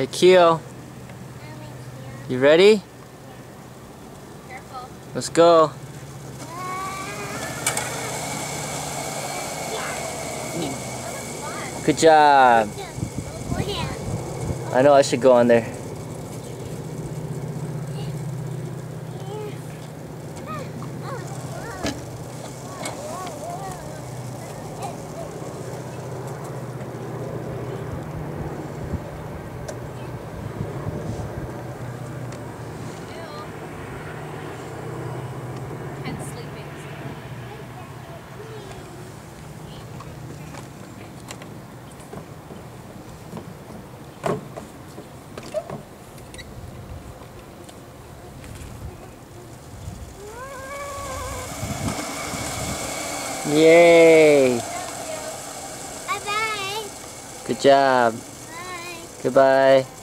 Hey, Keo, you ready? Careful. Let's go. Good job. I know I should go on there. Ken's sleeping. Yay. Bye-bye. Good job. Bye. Goodbye.